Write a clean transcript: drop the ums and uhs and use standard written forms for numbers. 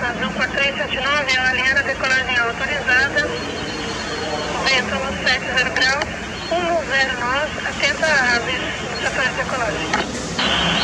razão 4379, a linha de decolagem autorizada, vento nos 70 graus, 109, atenta a aves no setor de decolagem.